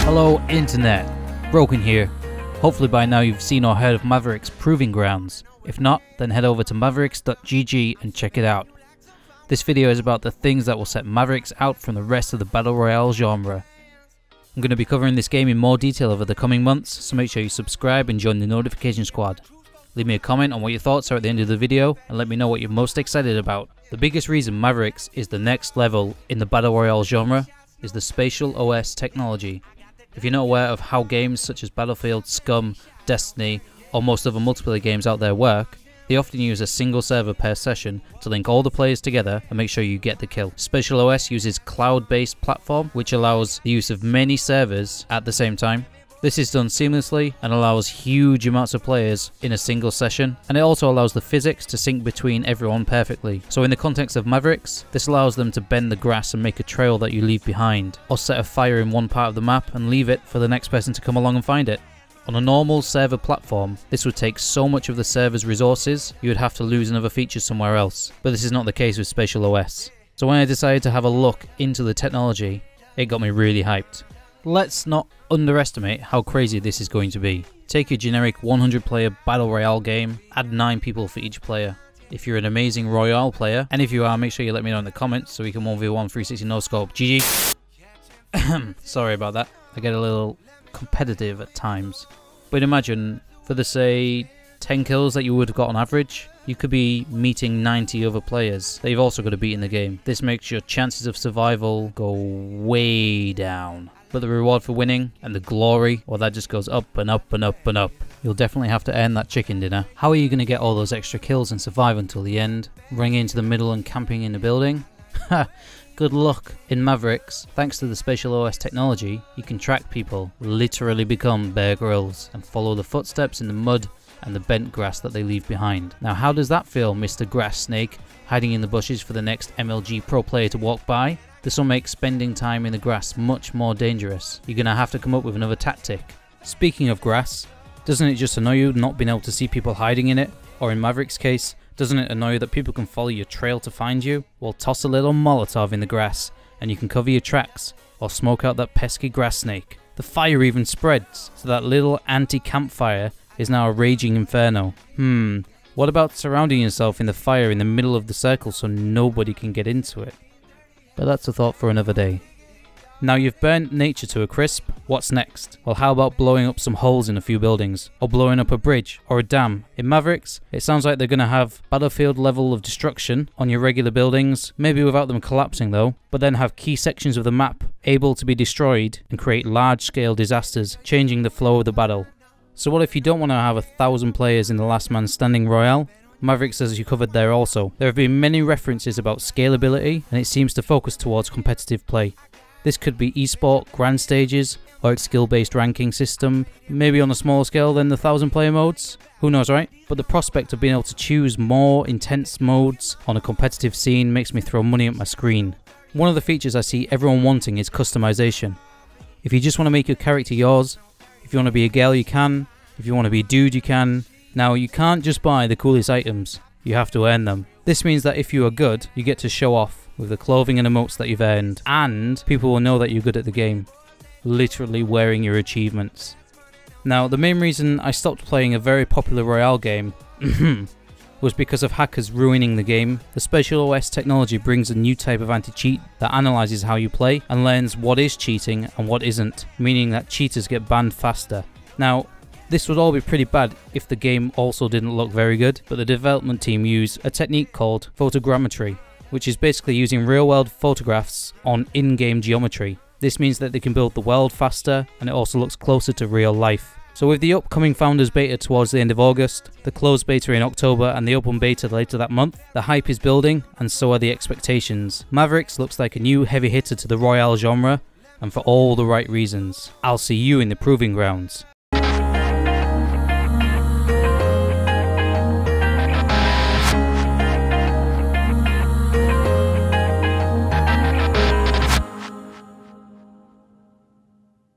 Hello Internet, Broken here. Hopefully by now you've seen or heard of Mavericks Proving Grounds. If not, then head over to mavericks.gg and check it out. This video is about the things that will set Mavericks out from the rest of the Battle Royale genre. I'm going to be covering this game in more detail over the coming months, so make sure you subscribe and join the notification squad. Leave me a comment on what your thoughts are at the end of the video and let me know what you're most excited about. The biggest reason Mavericks is the next level in the Battle Royale genre is the Spatial OS technology. If you're not aware of how games such as Battlefield, Scum, Destiny, or most other multiplayer games out there work, they often use a single server per session to link all the players together and make sure you get the kill. Spatial OS uses cloud-based platform which allows the use of many servers at the same time. This is done seamlessly and allows huge amounts of players in a single session, and it also allows the physics to sync between everyone perfectly. So in the context of Mavericks, this allows them to bend the grass and make a trail that you leave behind, or set a fire in one part of the map and leave it for the next person to come along and find it. On a normal server platform, this would take so much of the server's resources, you would have to lose another feature somewhere else, but this is not the case with Spatial OS. So when I decided to have a look into the technology, it got me really hyped. Let's not underestimate how crazy this is going to be. Take your generic 100 player Battle Royale game, add 9 people for each player. If you're an amazing Royale player, and if you are, make sure you let me know in the comments so we can 1v1 360 no scope. GG. Sorry about that. I get a little competitive at times. But imagine, for the say 10 kills that you would have got on average, you could be meeting 90 other players that you've also got to beat in the game. This makes your chances of survival go way down. But the reward for winning and the glory, well, that just goes up and up and up and up. You'll definitely have to earn that chicken dinner. How are you going to get all those extra kills and survive until the end? Running into the middle and camping in the building? Ha! Good luck. In Mavericks, thanks to the Spatial OS technology, you can track people, literally become Bear Grylls, and follow the footsteps in the mud and the bent grass that they leave behind. Now how does that feel, Mr. Grass Snake, hiding in the bushes for the next MLG pro player to walk by? This will make spending time in the grass much more dangerous. You're going to have to come up with another tactic. Speaking of grass, doesn't it just annoy you not being able to see people hiding in it? Or in Maverick's case, doesn't it annoy you that people can follow your trail to find you? Well, toss a little Molotov in the grass and you can cover your tracks, or smoke out that pesky grass snake. The fire even spreads, so that little anti-campfire is now a raging inferno. What about surrounding yourself in the fire in the middle of the circle so nobody can get into it? But that's a thought for another day. Now you've burnt nature to a crisp, what's next? Well, how about blowing up some holes in a few buildings, or blowing up a bridge or a dam? In Mavericks, it sounds like they're going to have Battlefield level of destruction on your regular buildings, maybe without them collapsing though, but then have key sections of the map able to be destroyed and create large scale disasters, changing the flow of the battle. So what if you don't want to have 1,000 players in the last man standing Royale? Mavericks has you covered there also. There have been many references about scalability, and it seems to focus towards competitive play. This could be esport, grand stages, or a skill-based ranking system, maybe on a smaller scale than the 1,000 player modes. Who knows, right? But the prospect of being able to choose more intense modes on a competitive scene makes me throw money at my screen. One of the features I see everyone wanting is customization. If you just want to make your character yours, if you want to be a girl you can, if you want to be a dude you can. Now you can't just buy the coolest items, you have to earn them. This means that if you are good, you get to show off with the clothing and emotes that you've earned, and people will know that you're good at the game, literally wearing your achievements. Now the main reason I stopped playing a very popular Royale game was because of hackers ruining the game. The Spatial OS technology brings a new type of anti-cheat that analyzes how you play and learns what is cheating and what isn't, meaning that cheaters get banned faster. Now this would all be pretty bad if the game also didn't look very good, but the development team used a technique called photogrammetry, which is basically using real-world photographs on in-game geometry. This means that they can build the world faster, and it also looks closer to real life. So with the upcoming Founders Beta towards the end of August, the closed beta in October and the open beta later that month, the hype is building and so are the expectations. Mavericks looks like a new heavy hitter to the Royale genre, and for all the right reasons. I'll see you in the Proving Grounds.